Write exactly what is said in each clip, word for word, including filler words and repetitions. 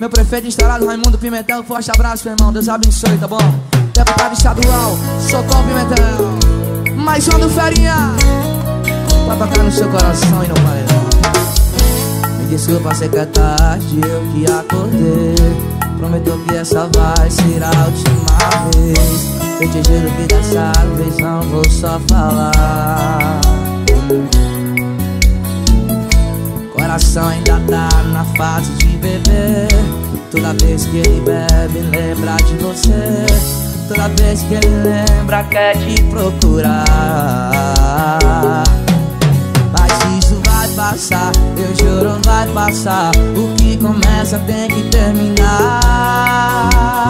Meu prefeito instalado, Raimundo Pimentel. Forte abraço, meu irmão, Deus abençoe, tá bom? Deputado estadual, Socorro Pimentel. Mais um do Ferinha, pra tocar no seu coração e no paredão. Me desculpa se é tarde, eu que acordei. Prometo que essa vai ser a última vez. Eu te juro que dessa vez não vou só falar. Coração ainda tá na fase de beber. Toda vez que ele bebe lembra de você. Toda vez que ele lembra quer te procurar. Mas isso vai passar, eu juro vai passar. O que começa tem que terminar.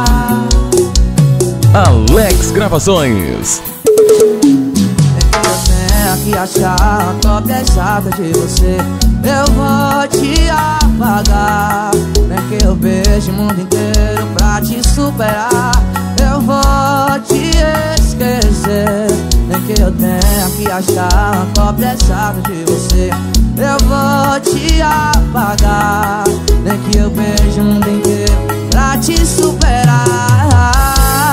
Alex Gravações. Que achar a cópia exata de você, eu vou te apagar. Nem que eu beije o mundo inteiro pra te superar, eu vou te esquecer. Nem que eu tenha que achar a cópia exata de você, eu vou te apagar. Nem que eu beije o mundo inteiro pra te superar.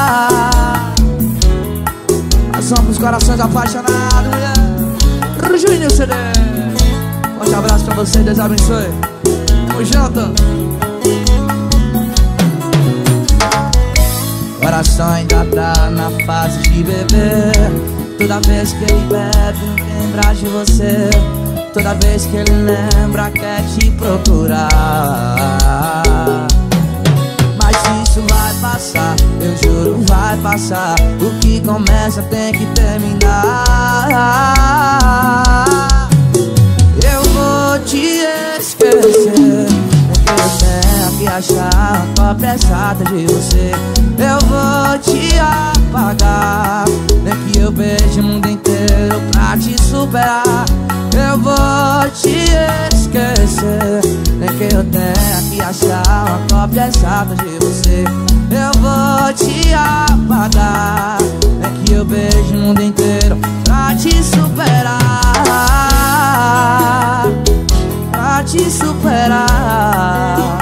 Ação pros corações apaixonados, mulher. Juninho C D. Forte abraço pra você, Deus abençoe. Tamo junto. Coração ainda tá na fase de beber. Toda vez que ele bebe lembra de você. Toda vez que ele lembra quer te procurar. Mas isso vai passar, eu juro vai passar. O que começa tem que terminar. Eu vou te esquecer. Nem que eu tenha que achar a cópia exata de você, eu vou te apagar. Nem que eu beije o mundo inteiro pra te superar, eu vou te esquecer. Nem que eu tenha que achar uma cópia exata de você, eu vou te apagar. Nem que eu beije o mundo inteiro pra te superar. Pra te superar.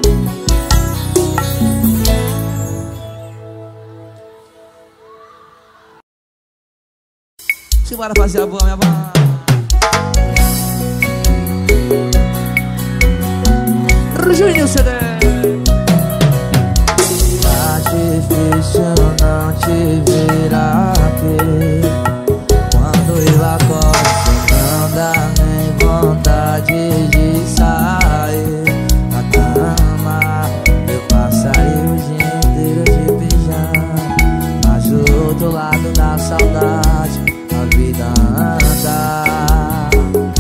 Simbora fazer a boa, minha boa. Juninho C D. Tá difícil não te ver aqui. Quando eu acordo não dá nem vontade de sair da cama. Eu passaria o dia inteiro de pijama, mas do outro lado da saudade a vida anda.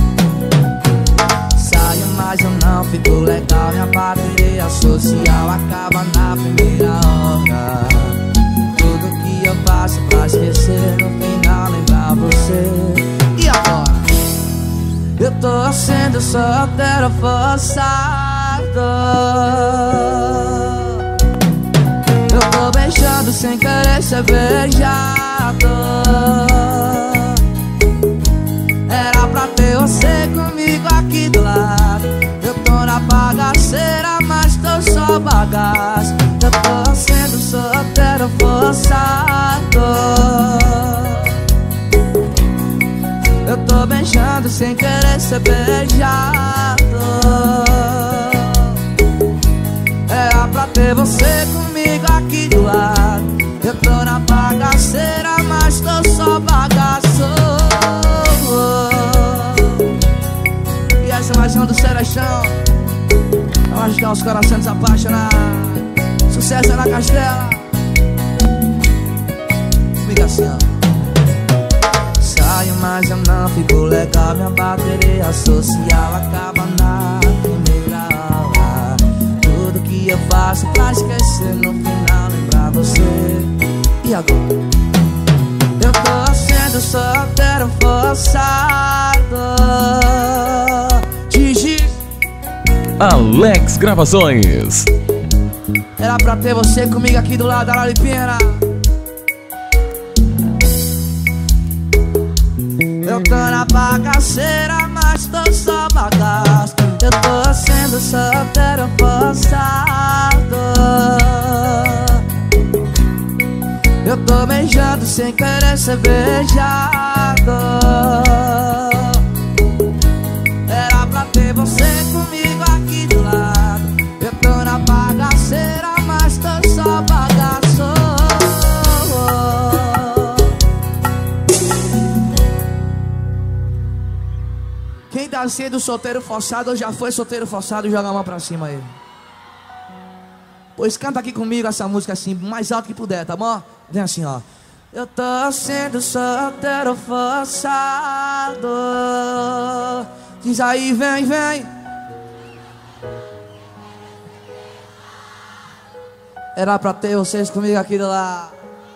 Saio, mas eu não fico legal. Minha bateria social acaba na primeira hora. Tudo que eu faço pra esquecer, no final lembrar você. E agora? Eu tô sendo solteiro forçado. Eu tô beijando sem querer ser beijado. Era pra ter você comigo aqui do lado. Eu tô na bagaceira, mas tô só bagaço. Eu tô sendo solteiro forçado. Eu tô beijando sem querer ser beijado. Era pra ter você comigo aqui do lado. Eu tô na bagaceira, mas tô só bagaço. E essa é mais uma do Serechão. Vamos ajudar os corações apaixonados. Sucesso é na Castela. Comigo assim, ó. Saio, mas eu não fico legal. Minha bateria social acaba na primeira hora. Tudo que eu faço pra esquecer, no final lembrar você. E agora? Eu tô sendo solteiro forçado. Gigi Alex Gravações. Era pra ter você comigo aqui do lado da Laripina. Eu tô na bagaceira, mas tô só bagaço. Eu tô sendo solteiro forçado. Eu tô beijando sem querer ser beijado. Era pra ter você comigo aqui do lado. Eu tô na bagaceira, mas tô só bagaço. Quem tá sendo solteiro forçado ou já foi solteiro forçado, joga a mão pra cima aí. Pois canta aqui comigo essa música assim, mais alto que puder, tá bom? Vem assim, ó. Eu tô sendo solteiro forçado. Diz aí, vem, vem. Era pra ter vocês comigo aqui do lado.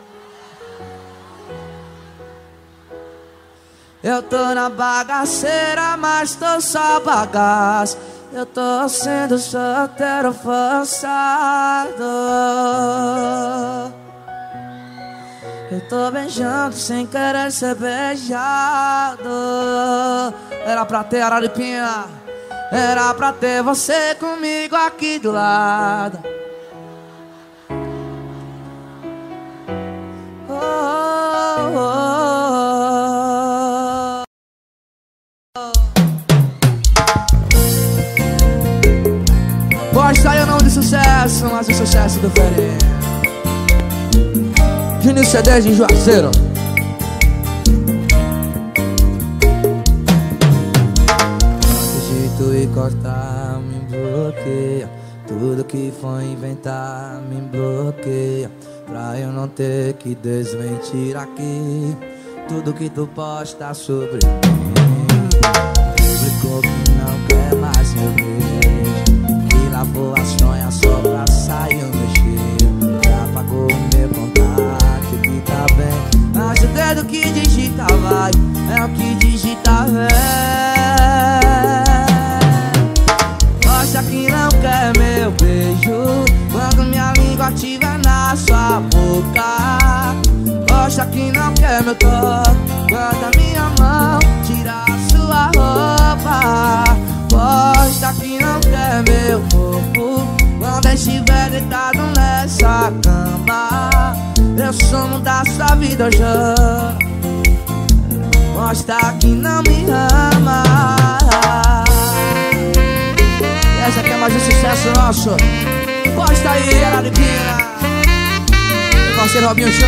Eu tô na bagaceira, mas tô só bagaço. Eu tô sendo solteiro forçado. Eu tô beijando sem querer ser beijado. Era pra ter Araripinha. Era pra ter você comigo aqui do lado. Oh, oh, oh. Gosta aí o nome de sucesso, mas o sucesso do Ferê. Juninho C D de Juazeiro. Acredito e cortar, me bloqueia. Tudo que foi inventar, me bloqueia. Pra eu não ter que desmentir aqui tudo que tu posta sobre mim. Publicou que não quer mais meu beijo, que lavou as sonhas só pra sair o meu cheiro. Já apagou o meu contato que tá bem, mas o dedo que digita vai, é o que digita vem. Mostra que não quer meu beijo quando minha língua estiver na sua boca. Mostra que não quer meu toque quando a minha mão tira a sua roupa. Mostra que não quer meu corpo quando estiver deitado nessa cama. Eu sumo da sua vida hoje. Mostra que não me ama. E essa aqui é mais um sucesso nosso. Posta aí, Araripinha. Meu parceiro Robinho Show.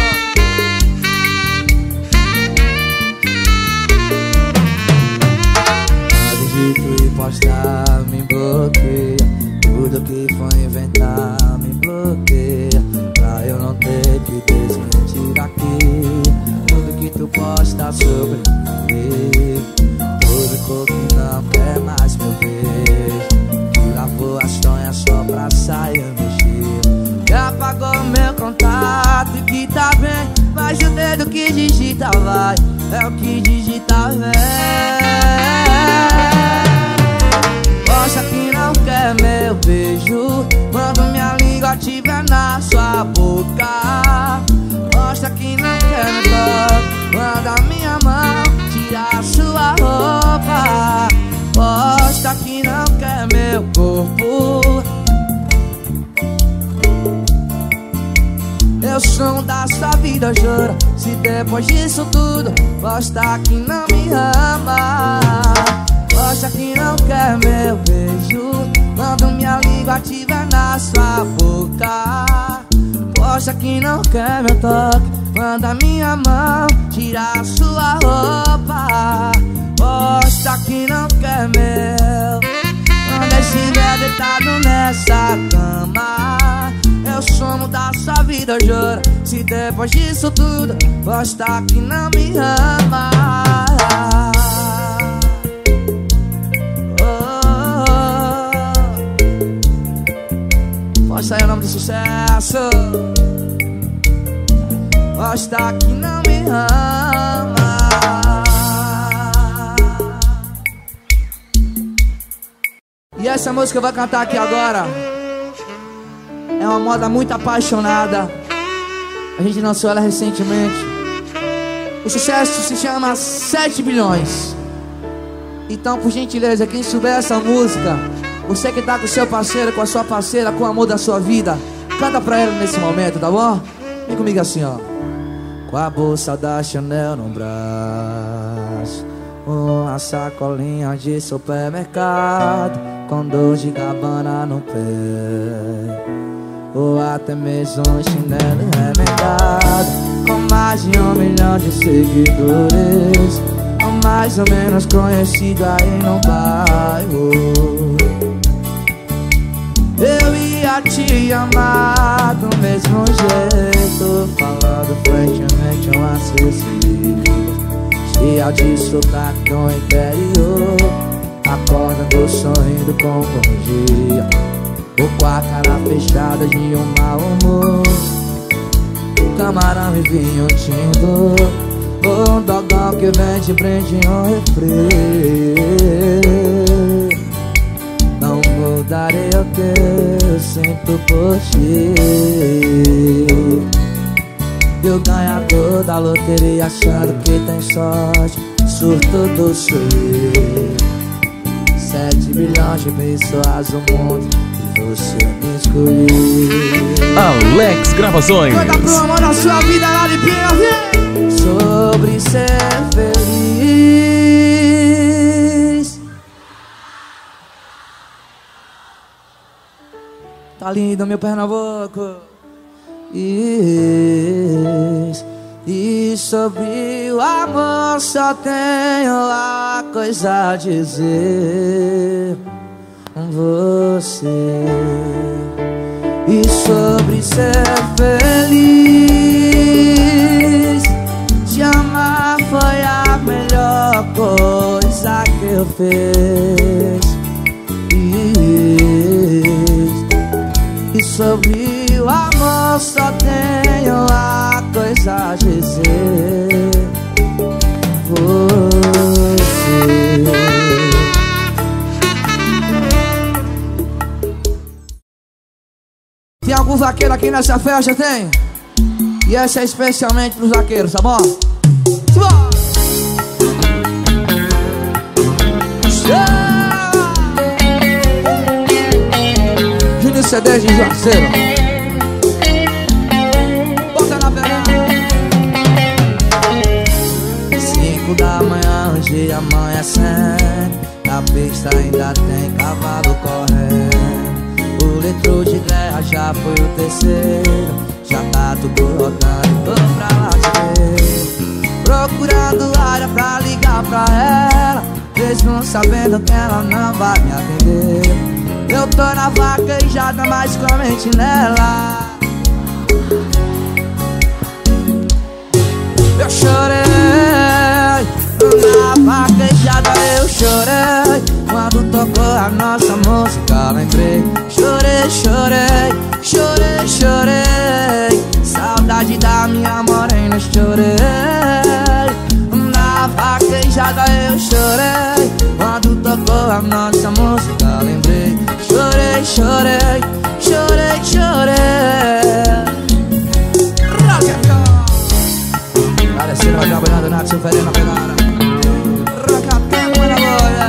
Acredito e postar, me bloqueia. Tudo que foi inventar, me bloqueia. Pra eu não ter que desmentir aqui tudo que tu posta sobre mim. Publicou que não quer mais meu beijo, que lavou as sonhas só pra sair meu cheiro. Já apagou meu contato que tá bem, mas o dedo que digita vai, é o que digita vem. Mostra que não quer meu beijo quando minha língua estiver na sua boca. Mostra que não quer meu toque quando a minha mão tira a sua roupa. Mostra que não quer meu corpo. Eu sou da sua vida, juro. Se depois disso tudo mostra que não me ama. Mostra que não quer meu beijo quando minha língua estiver na sua boca. Mostra que não quer meu toque quando a minha mão tira a sua roupa. Mostra que não quer meu quando eu estiver deitado nessa cama. Eu sumo da sua vida, juro. Se depois disso tudo mostra que não me ama. Mostra aí o nome do sucesso. Mostra que não me ama. E essa música eu vou cantar aqui agora é uma moda muito apaixonada. A gente lançou ela recentemente. O sucesso se chama sete bilhões. Então, por gentileza, quem souber essa música, você que tá com o seu parceiro, com a sua parceira, com o amor da sua vida, canta pra ela nesse momento, tá bom? Vem comigo assim, ó. com a bolsa da Chanel no braço, uma sacolinha de supermercado, com dor de Gabbana no pé, ou até mesmo um chinelo remendado, com mais de um milhão de seguidores, ou mais ou menos conhecida aí no bairro. Eu ia te amar do mesmo jeito, falando franquemente um acessível, cheia de sotaque do interior, acordando sorrindo com bom dia, ou com a cara fechada de um mau humor, camarão e vinho tinto, ou um dogão que vem de brinde um refri. Não mudarei o que eu sinto por ti. E o ganhador da loteria achando que tem sorte, surto do sorrir. Sete bilhões de pessoas no mundo e você me escolheu. Alex Gravações. Conta pro amor da sua vida lá de Pinheiros. Sobre ser feliz. Tá lindo meu Pernambuco. E, e sobre o amor só tenho a coisa a dizer. Você. E sobre ser feliz, te amar foi a melhor coisa que eu fiz. E, e sobre o amor só tenho a coisa a dizer. Você. Tem algum vaqueiro aqui nessa festa? Tem? E essa é especialmente pros vaqueiros, tá bom? Simbora! Júnior C D de Juazeiro. Bota na perna. Cinco da manhã, um dia amanhecendo, na pista ainda tem cavalo correndo. O litro de guerra já foi o terceiro, já tá tudo rodando, tô pra lá te ver. Procurando área pra ligar pra ela, mesmo sabendo que ela não vai me atender. Eu tô na vaquejada, mas com a mente nela. Eu chorei, na vaquejada eu chorei, quando tocou a nossa música lembrei. Chorei, chorei, chorei, chorei, saudade da minha morena, chorei. Na vaquejada eu chorei, quando tocou a nossa música lembrei. Chorei, chorei, chorei, chorei. Parecendo vai trabalhando na se oferendo a pegada. Roca tempo na boia.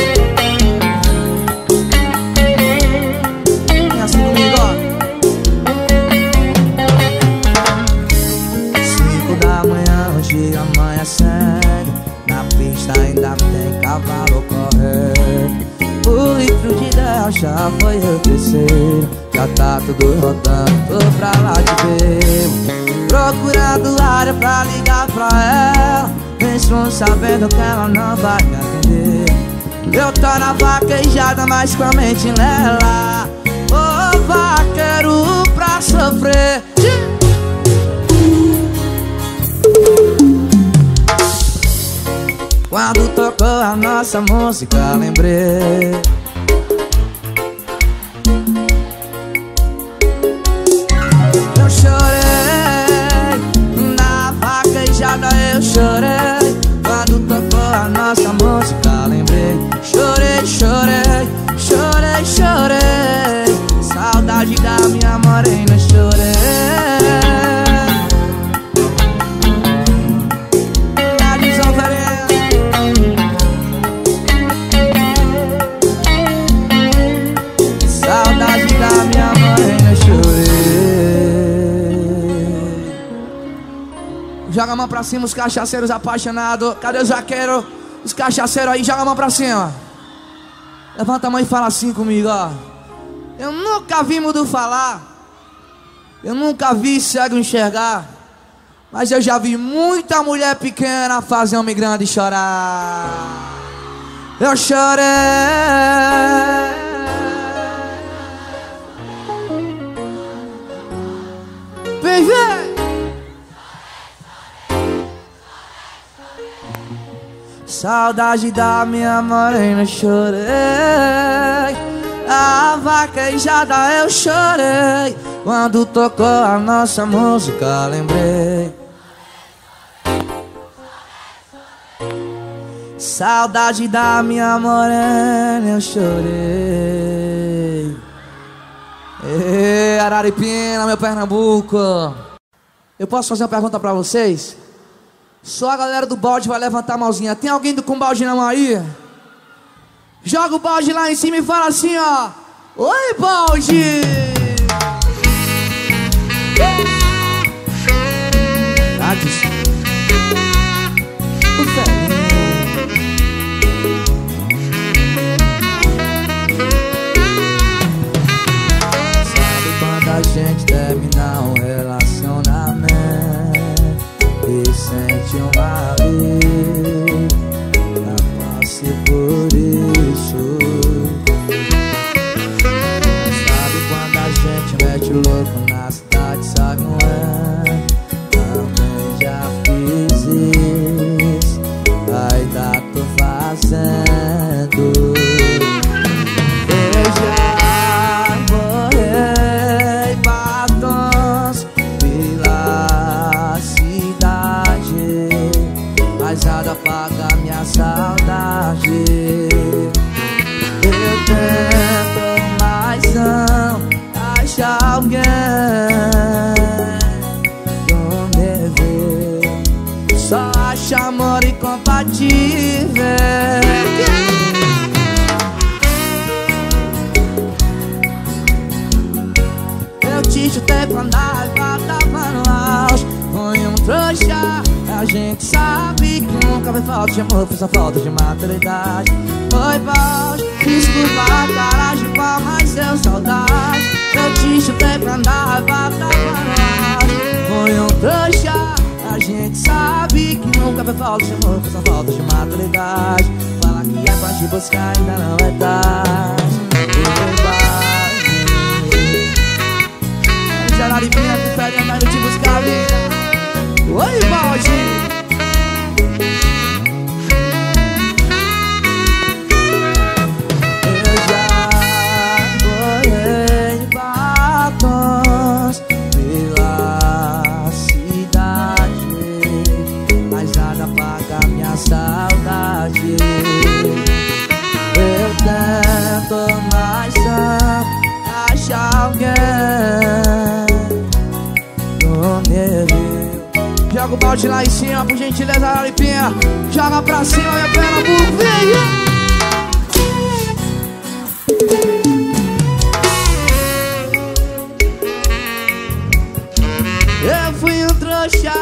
E assim comigo, ó. Cinco da manhã, hoje amanhecendo, na pista ainda tem cavalo correndo. O litro de dez já foi o terceiro, já tá tudo rodando, tô pra lá de ver. Procurando área pra ligar pra ela, mesmo sabendo que ela não vai me atender. Eu tô na vaquejada, mas com a mente nela. Ô vaqueiro pra sofrer. Quando tocou a nossa música lembrei. Eu chorei, na vaquejada eu chorei, quando tocou a nossa música lembrei. Chorei, chorei, chorei, chorei, saudade da minha morena, chorei. Saudade da minha morena, chorei. Joga a mão pra cima os cachaceiros apaixonados. Cadê os vaqueiros? Os cachaceiros aí, joga a mão pra cima. Levanta a mão e fala assim comigo, ó. Eu nunca vi mudo falar, eu nunca vi cego enxergar, mas eu já vi muita mulher pequena fazer homem grande chorar. Eu chorei. Vem ver. Saudade da minha morena, chorei. A vaquejada eu chorei. Quando tocou a nossa música, lembrei. Saudade da minha morena, eu chorei. Ei, Araripina, meu Pernambuco. Eu posso fazer uma pergunta pra vocês? Só a galera do balde vai levantar a mãozinha. Tem alguém com balde na mão aí? Joga o balde lá em cima e fala assim, ó. Oi, balde! Tá disso. O Ferinho. Sabe quando a gente termina um relacionamento e sente um alívio? Já passei por isso. Sabe quando a gente mete o louco na cidade, sabe não é? Também já fiz isso, ainda tô fazendo. Eu já borrei batons pela cidade, mas nada apaga minha saudade. Eu tento, mas não achar alguém com dever. Só acho amor incompatível. Eu te chutei quando a raiva tava no auge. Foi um trouxa. A gente sabe que nunca vai falta de amor, foi só falta de maturidade. Foi balde, desculpa a cara de pau, mas deu saudade. Eu te chutei quando a raiva tava no auge. Foi um trouxa. A gente sabe que nunca vai falta de amor, foi só falta de maturidade. Fala que é pra te buscar, ainda não é tarde. Foi balde. Já na limpinha, que faria mais eu te buscar, vida. Oi, balde! Eu já borrei batons pela cidade, mas nada apaga minha saudade. Eu tento, mas não achar alguém com dever. Joga o balde lá em cima, por gentileza, Araripinha. Joga pra cima, meu Pernambuco, vem! Eu fui um trouxa.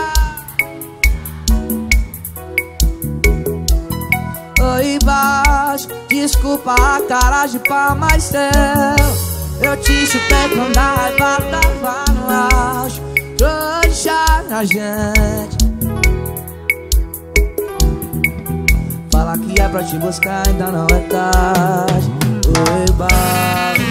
Oi, baixo, desculpa a cara de pau, mas teu. Eu te chutei quando a raiva tava no auge. Trouxa na gente. Fala que é pra te buscar, ainda não é tarde. Oi, balde.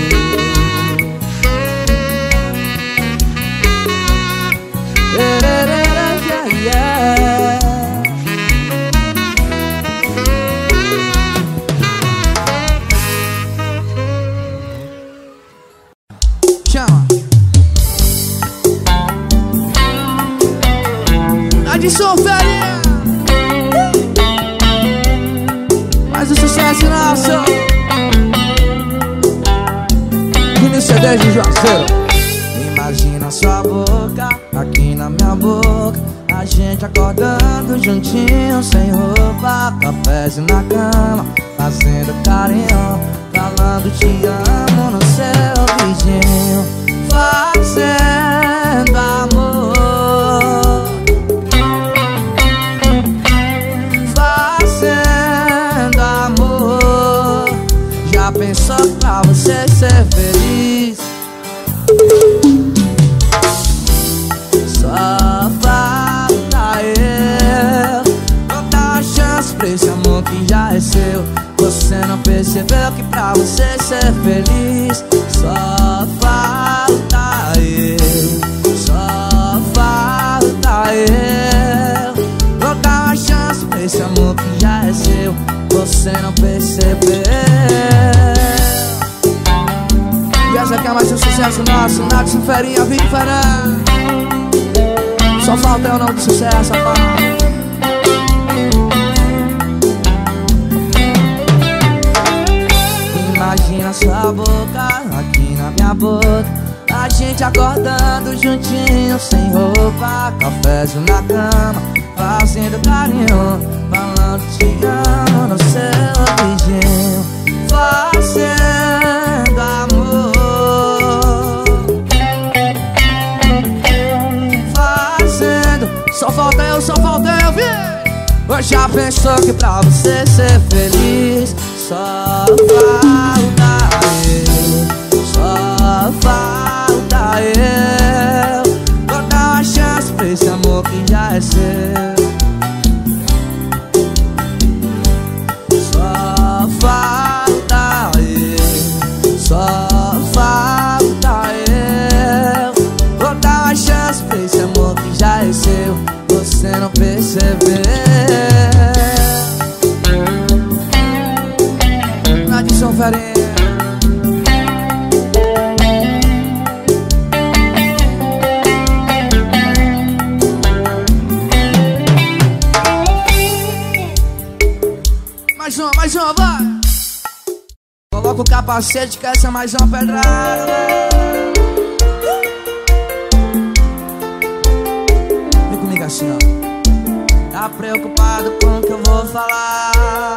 Chama. Adson Ferinha. Mais um sucesso nosso. E no C D de Juazeiro. Imagina sua boca aqui na minha boca, a gente acordando juntinho, sem roupa, cafézinho na cama, fazendo carinho, falando te amo no seu ouvidinho, fazendo amor. percebeu que pra você ser feliz só falta eu, só falta eu. Vou dar uma chance pra esse amor que já é seu, você não percebeu. E essa aqui é mais um sucesso nosso, Nath Ferinha, Vic Ferran. Só falta eu não de sucesso, rapaz. Imagina sua boca aqui na minha boca, a gente acordando juntinho, sem roupa, cafézinho na cama, fazendo carinho, falando te amo no seu beijinho, fazendo amor, fazendo. Só falta eu, só falta eu, vi. Hoje já pensou que pra você ser feliz só falta eu, só falta eu. Vou dar uma chance pra esse amor que já é seu. Só falta eu, só falta eu. Vou dar uma chance pra esse amor que já é seu, você não percebeu. São Farinha. Mais uma, mais uma, vai. Coloca o capacete que essa é mais uma pedrada. Vem comigo assim, ó. Tá preocupado com o que eu vou falar?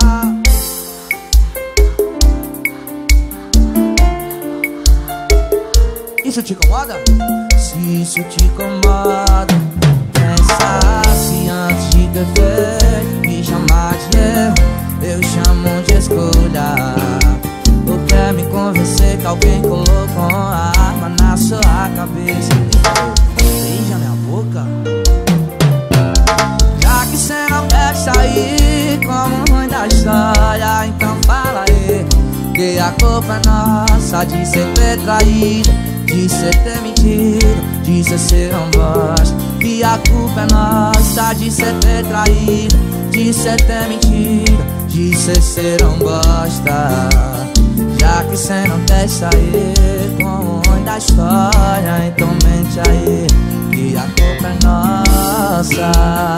Isso te incomoda? Se isso te incomoda, pensasse antes de ter feito, me chamar de erro, eu chamo de escolha. Ou quer me convencer que alguém colocou uma arma na sua cabeça e falou, beija minha boca? Já que cê não quer sair como ruim da história, então fala aí, que a culpa é nossa de cê ter traído, de cê ter mentido, de cê ser um bosta. Que a culpa é nossa de cê ter traído, de cê ter mentido, de cê ser um bosta. Já que cê não quer sair com o ruim da história, então mente aí, que a culpa é nossa.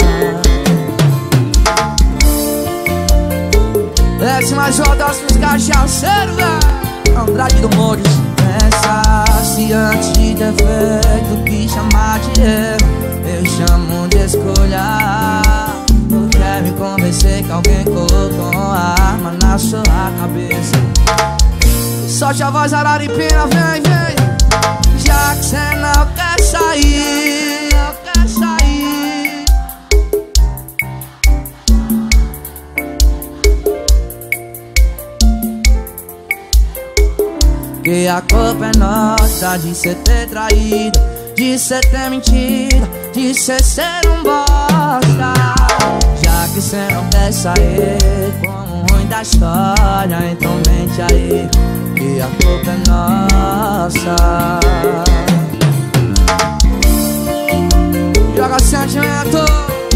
Desce mais uma das meus cachaceiros, Andrade do Mouros. Pensasse antes de ter feito, que chamar de erro, eu chamo de escolha. Ou quer me convencer que alguém colocou uma arma na sua cabeça? Solte a voz, Araripina, vem, vem. Já que cê não quer sair, não quer sair, que a culpa é nossa de cê ter traído, de cê ter mentido, de cê ser um bosta. Já que cê não quer sair com o ruim da história, então mente aí, que a culpa é nossa. Joga sentimento.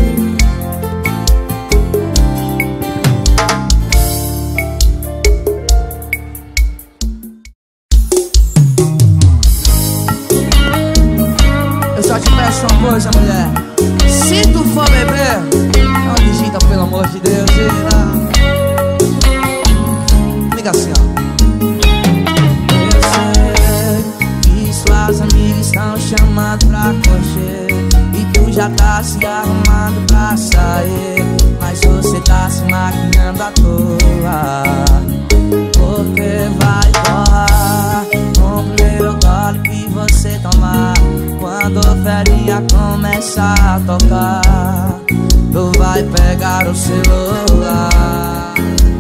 Só te peço uma coisa, mulher. Se tu for beber, não digita, pelo amor de Deus. Liga assim, ó. Eu sei que suas amigas estão chamando pra curtir, e tu já tá se arrumando pra sair, mas você tá se maquiando à toa, porque vai borrar com o primeiro gole que você tomar. Quando a ferinha começar a tocar, tu vai pegar o celular.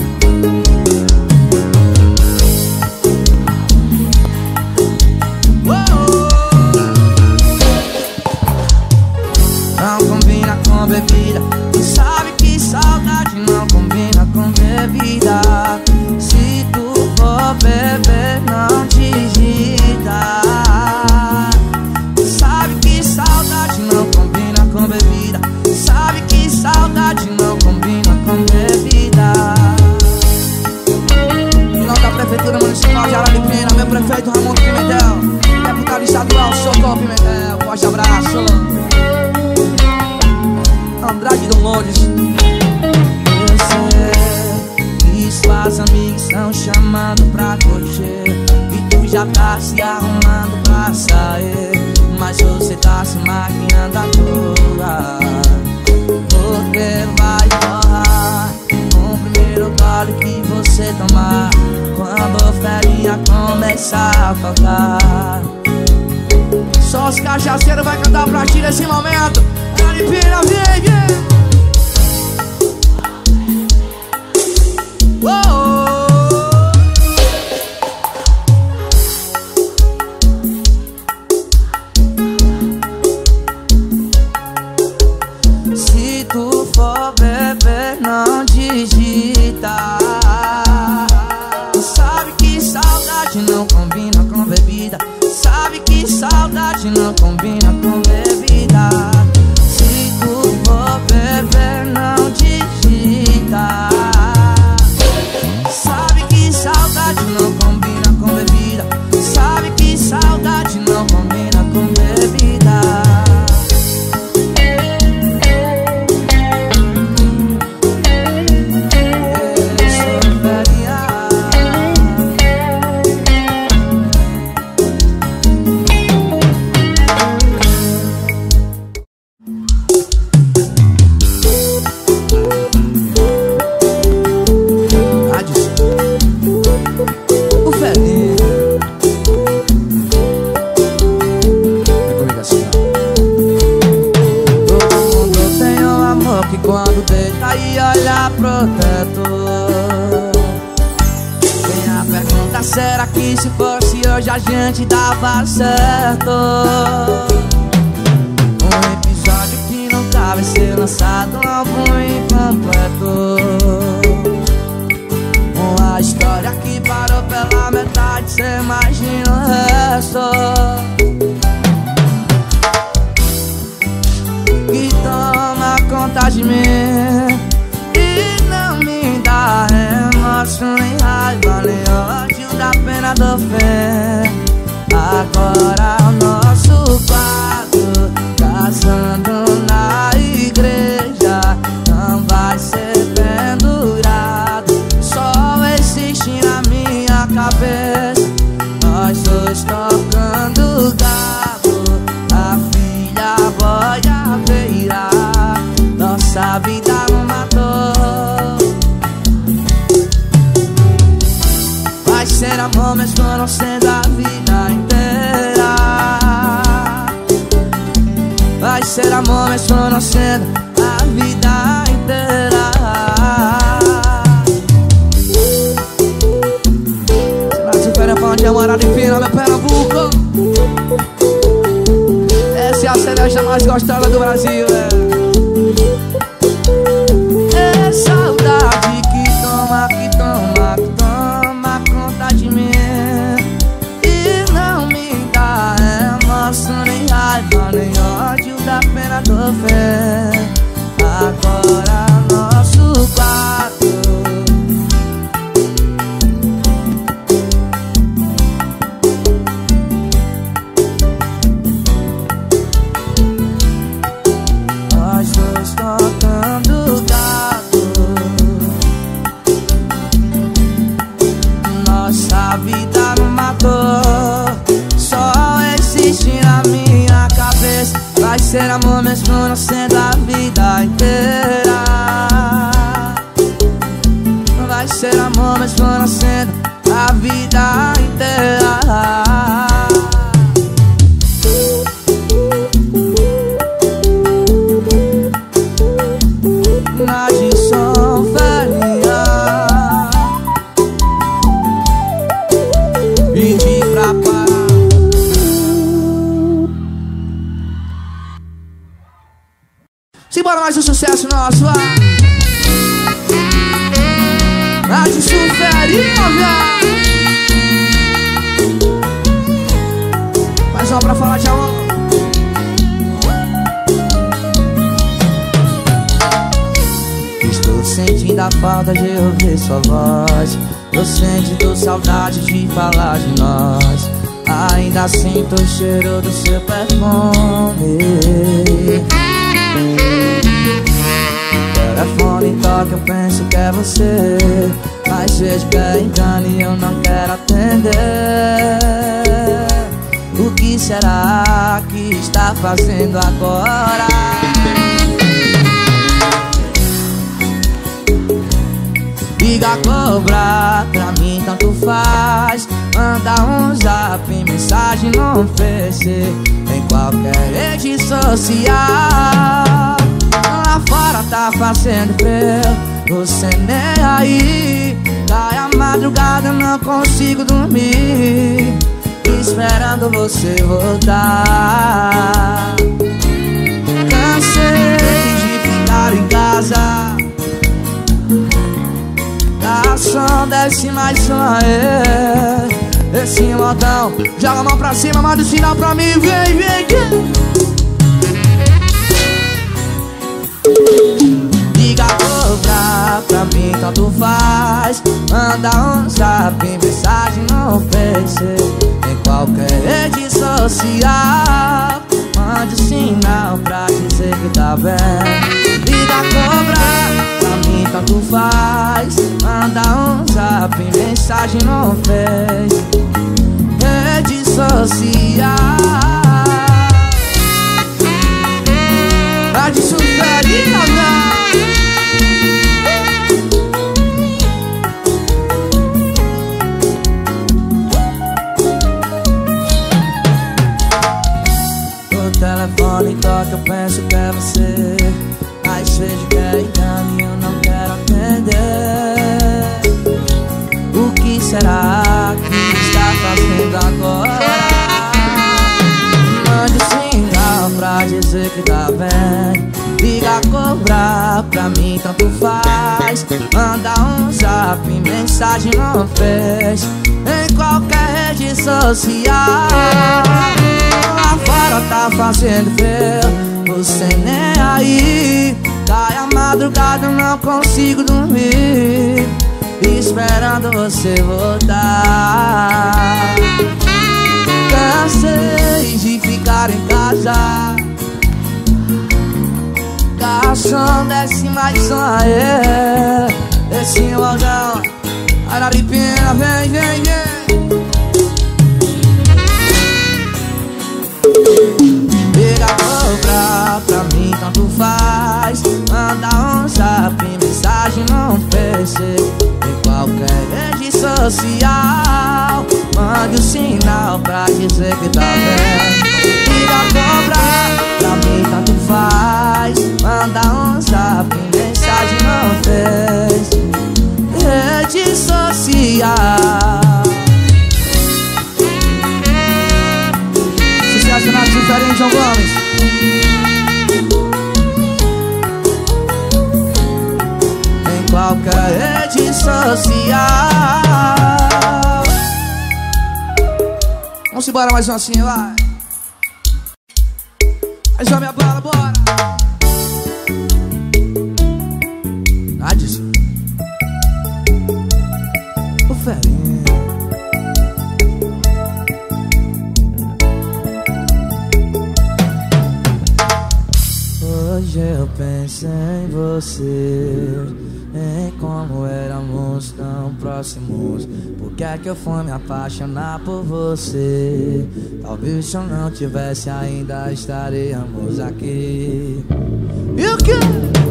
Não combina com bebida, tu sabe que saudade não combina com bebida. Se tu já tá se arrumando pra sair, mas você tá se maquiando à toa, porque vai borrar o primeiro gole que você tomar, quando a ferinha começar a tocar. Só os cachaceiros vai cantar pra ti nesse momento. Aripina, vem, vem. Se tu for beber, não digita. Sabe que saudade não combina com bebida. Sabe que saudade não combina com bebida. Se tu for beber, não digita. Sabe que saudade não combina com bebida. Sabe que saudade não combina com bebida. Quando deita e olha protetor, vem a pergunta, será que se fosse hoje a gente dava certo? Um episódio que nunca vai ser lançado, um álbum incompleto, uma história que parou pela metade, cê imagina o resto. Que toma conta de mim e não me dá remorso, nem raiva, nem ódio da pena do fim. Agora o nosso quadro, casando na igreja, não vai ser pendurado, só existe na minha cabeça. Nós dois tocando gado, a filha boiadeira, nossa vida não matou. Vai ser amor mesmo não sendo a vida inteira. Vai ser amor mesmo não sendo a vida inteira. Brasil, Pernambuco, onde é morado em Pina, meu Pernambuco. Essa é a cereja mais gostosa do Brasil, é. É saudade que toma, que toma, que toma conta de mim e não me dá remorso, nem raiva, nem ódio da pena do fim. Agora nosso quarto, nós dois tocando gado, nossa vida não matou, só existe na minha cabeça. Vai ser amor mesmo não sendo a vida inteira. Vai ser amor mesmo não sendo a vida inteira. Simbora mais um sucesso nosso, vai. Rádio Suferinha, mais uma pra falar de amor. Estou sentindo a falta de ouvir sua voz. Tô sentindo saudade de falar de nós. Ainda sinto o cheiro do seu perfume. Telefone toca, eu penso que é você, Às vezes quer engano e eu não quero atender. O que será que está fazendo agora? Liga, cobrar, pra mim tanto faz. Manda um zap, mensagem no Face, em qualquer rede social. Lá fora tá fazendo frio, você nem aí. Cai a madrugada, não consigo dormir, esperando você voltar. Cansei de ficar em casa, garçom, desce mais só é. Esse modão, joga a mão pra cima, manda o sinal pra mim, vem, vem, vem. Liga, cobrar, pra mim tanto faz. Manda um zap, mensagem no Face, em qualquer rede social. Mande um sinal pra dizer que tá bem. Liga, cobrar, pra mim tanto faz. Manda um zap, mensagem no Face, rede social. Tá de suferir, o telefone toca, eu penso que é você. Às vezes quer engano e eu não quero atender. O que será que está fazendo agora? Mande um sinal pra dizer que tá bem. Liga, cobrar, pra mim tanto faz. Manda um zap, mensagem no Face, em qualquer rede social. Lá fora tá fazendo frio, você nem aí. Cai a madrugada, não consigo dormir, esperando você voltar. Cansei de ficar em casa, garçom, desce mais só é. Esse modão, Araripina, vem, vem, vem. Liga, cobrar, pra mim tanto faz. Manda um zap, mensagem no Face, em qualquer rede social. Mande um sinal pra dizer que tá bem. Liga, cobrar, pra mim tanto faz. Manda um zap, mensagem no Face, rede social. Sucesso na diferente, João Gomes. Em qualquer rede social. Vamos embora mais um assim, vai. Aí já minha bala, bora. Nadis. O Ferinho. Hoje eu penso em você, em como éramos tão próximos. Por que é que eu fui me apaixonar por você? Talvez se eu não tivesse ainda estaríamos aqui. E o que?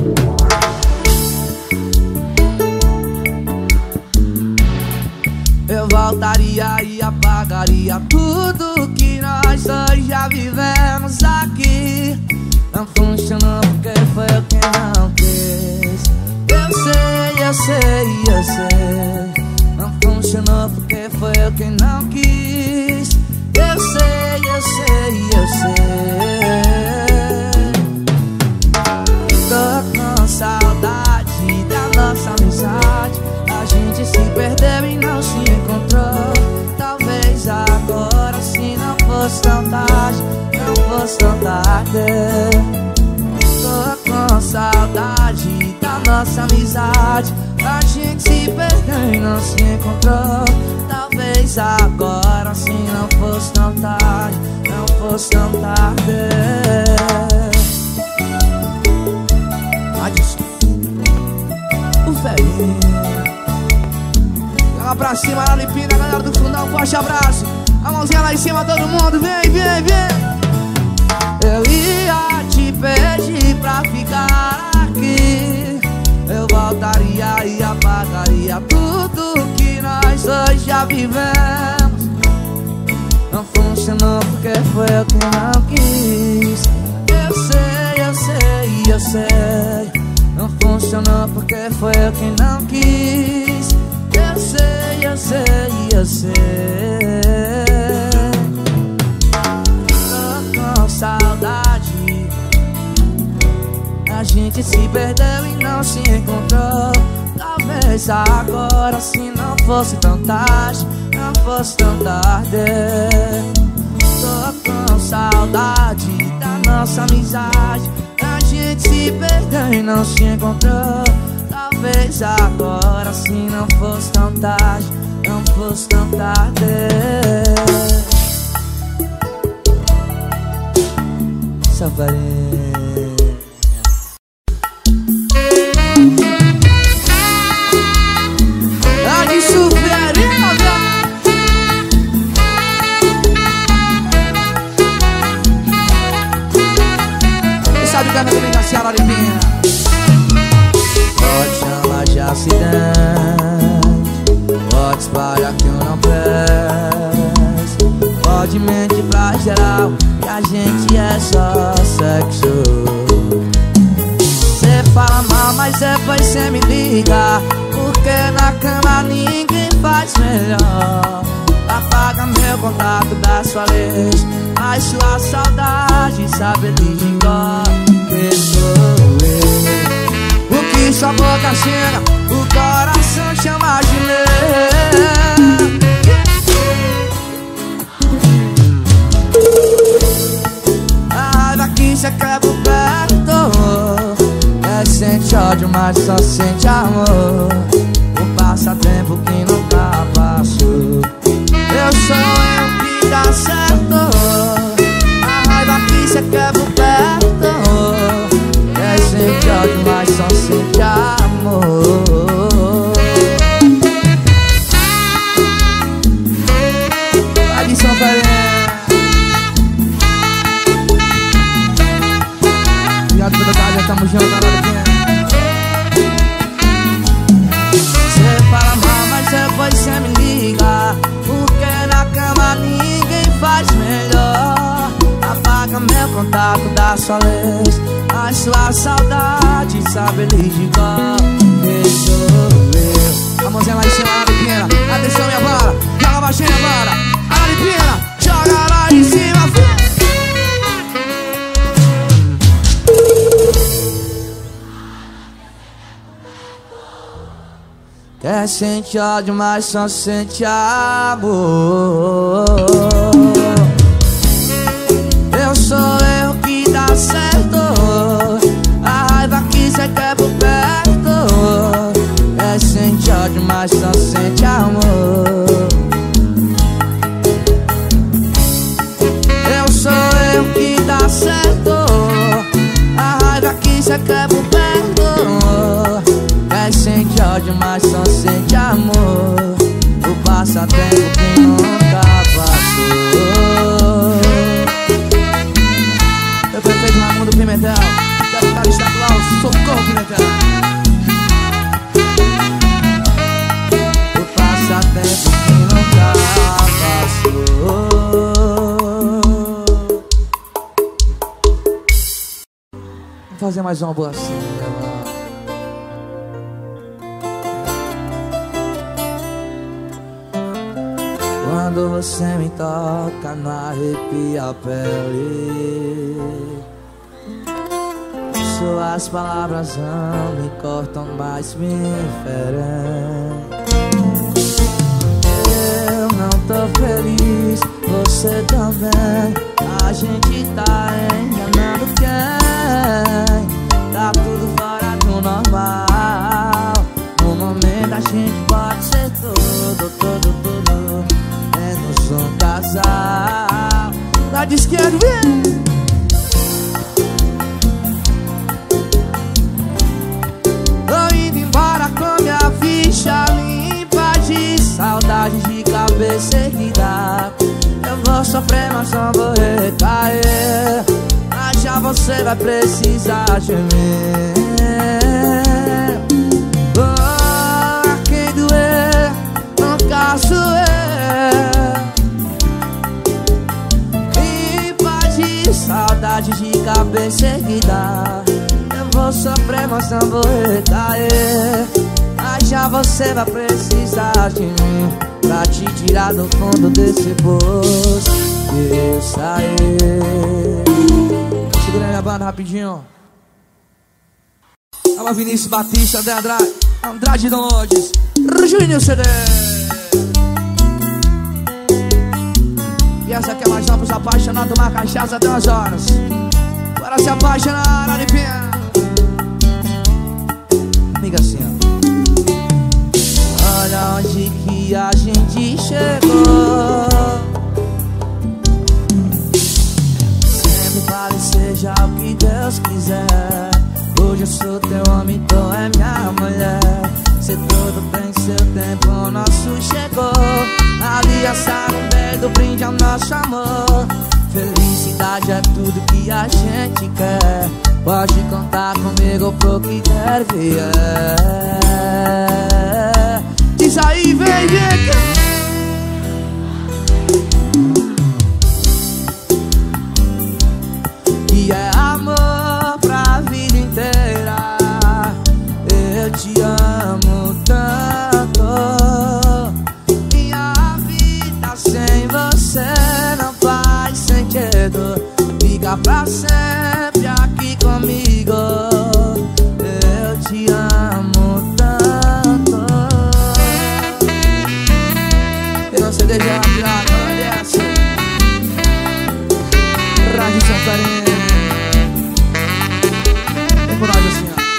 Eu voltaria e apagaria tudo que nós dois já vivemos aqui. Não funcionou porque foi eu quem não quis. Eu sei, eu sei, eu sei. Não funcionou porque foi eu quem não quis. Eu sei, eu sei, eu sei. Tô com saudade da nossa amizade. A gente se perdeu e não se encontrou. Talvez agora, se não fosse tão tarde, não fosse tão tarde. Tô com saudade da nossa amizade. A gente se perdeu e não se encontrou. Talvez agora, se não fosse tão tarde, não fosse tão tarde. Adson, o velhinho. pra cima, na Lipina, a galera do fundão, forte abraço. A mãozinha lá em cima, todo mundo, vem, vem, vem. Eu ia te pedir pra ficar aqui. Eu voltaria e apagaria tudo que nós dois já vivemos. Não funcionou porque foi eu que não quis. Eu sei, eu sei, eu sei. Não funcionou porque foi eu que não quis. Eu sei, eu sei, eu sei. Tô com saudade. A gente se perdeu e não se encontrou. Talvez agora, se não fosse tão tarde, não fosse tão tarde. Tô com saudade da nossa amizade. A gente se perdeu e não se encontrou. Talvez agora, se não fosse tão tarde, não fosse tão tarde. Safarei. A de sofrerina. Quem sabe que a minha amiga Ciara Limpinha. Pode chamar de acidente, pode espalhar que eu não presto, pode mentir pra geral que a gente é só sexo. Cê fala mal, mas depois cê me liga, porque na cama ninguém faz melhor. Apaga meu contato da sua luz, mas sua saudade sabe de cor que sou eu. O que sua boca chega, o coração chama de meu. A raiva que cê quer por perto, é sente ódio, mas só sente amor. Um passatempo que nunca passou. Eu sou eu que dá certo. A raiva que cê quer por perto, é sente ódio, mas só sente amor. Vai de São Fernando. Obrigado pelo carinho, tamo junto, galera. Cê fala mal, mas depois cê me liga, porque na cama ninguém faz melhor. Apaga meu contato da sua luz, a sua saudade sabe lhe de cor que sou eu. A mãozinha lá em cima, Aripina. Atenção, minha vara, joga baixinha agora. Aripina, joga lá em cima, filho. Quer sente ódio, mas só sente amor. Eu sou eu que dá certo. A raiva que cê quer por perto, é sente ódio, mas só sente amor. Eu sou eu que dá certo. A raiva que cê quer por perto, é sente ódio, mas só sente amor. O passatempo que nunca passou. Meu prefeito Raimundo Pimentel, deputado estadual, socorro Pimentel. O passatempo que nunca passou. Vamos fazer mais uma boa cena. Quando você me toca, não arrepia a pele. Suas palavras não me cortam, mas me ferem. Eu não tô feliz, você também. A gente tá enganando quem? Tá tudo fora do normal. No momento a gente pode ser tudo, tudo, tudo, menos um casal. Lado esquerdo, vem! Tô indo embora com minha ficha limpa de saudade. vou sofrer, mas não vou recair. Mas já você vai precisar de mim. Oh, quem doer, nunca sou eu. E pode saudade de cabeça erguida. Eu vou sofrer, mas não vou recair. Mas já você vai precisar de mim pra te tirar do fundo desse poço que eu saí. Segura minha banda rapidinho. Alô Vinícius Batista, André Andrade, Andrade Dondes, Juninho C D. E essa aqui é mais nova pros apaixonados, tomar cachaça até umas horas. Para se apaixonar, Aripinha. Amiga assim, ó. Olha onde que a gente chegou. Sempre vale seja o que Deus quiser. Hoje eu sou teu homem, tu é minha mulher. Se tudo tem seu tempo, o nosso chegou. Aliança no dedo, brinde ao nosso amor. Felicidade é tudo que a gente quer. Pode contar comigo pro que der vier. Diz aí, vem, vem. E é amor pra vida inteira. Eu te amo tanto. Minha vida sem você não faz sentido. Fica pra sempre aqui comigo. Eu te amo tanto. Eu não sei deixar tirar, olha essa Rádio São Farinha. Vem com nós assim, ó.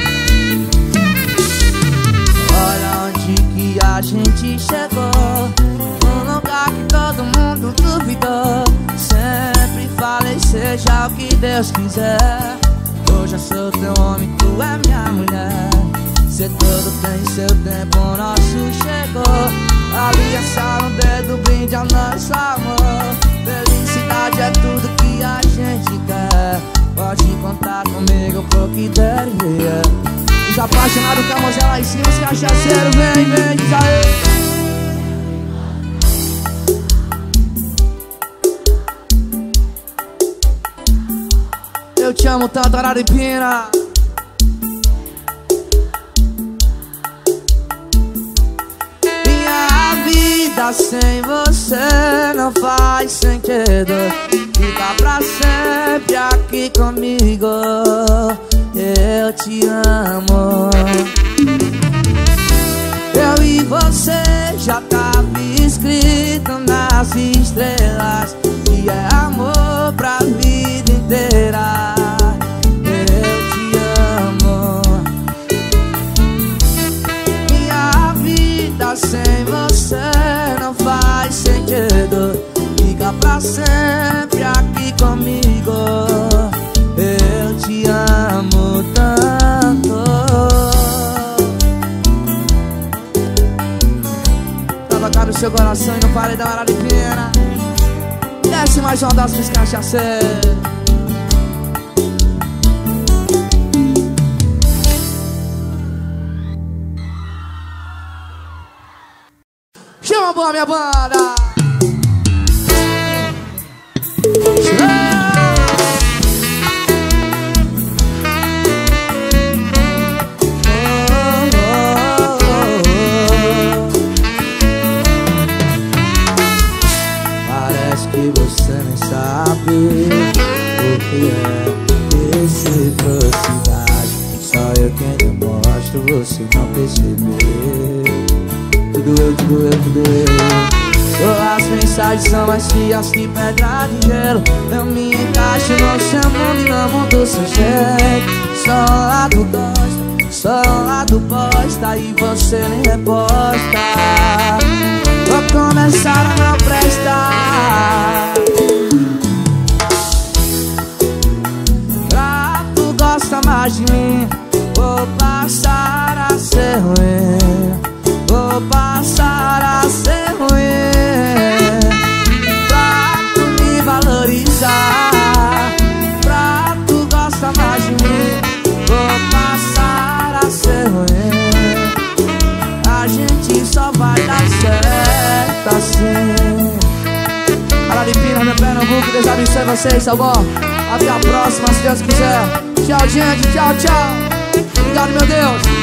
Olha onde que a gente chegou. Um lugar que todo mundo duvidou. Sempre falei, seja o que Deus quiser. Hoje eu sou teu homem, tu é minha mulher. Se tudo tem seu tempo, o nosso chegou. Aliança no dedo, brinde ao nosso amor. Felicidade é tudo que a gente quer. Pode contar comigo pro que der vier. Os apaixonados com a mãozinha lá em cima, os cachaceiros, vem, vem, diz aí. Eu te amo tanto, Araripina. Minha vida sem você não faz sentido. Fica pra sempre aqui comigo. Eu te amo. Eu e você já tava escrito nas estrelas. E é amor pra vida inteira. Eu te amo. Minha vida sem você não faz sentido. Fica pra sempre aqui comigo. Eu te amo tanto. Tava cá no seu coração e não parei da Araripina. Desce mais uma das minhas cachaceiras. Chama boa minha banda. Parece que você nem sabe o que é reciprocidade. Só eu quem demonstro, você não percebeu. Tudo eu, tudo eu, tudo eu. As mensagens são mais frias que pedra de gelo. Eu me encaixo no seu mundo e no mundo seu jeito. Só um lado gosta, só um lado bosta e você nem reposta. Vou começar a não prestar. Pra tu gosta mais de mim, vou passar a ser ruim. Vou passar a ser ruim. Pra galera de Pina, meu Pernambuco. Deus abençoe vocês, tá bom? Até a próxima, se Deus quiser. Tchau, gente, tchau, tchau. Obrigado, meu Deus.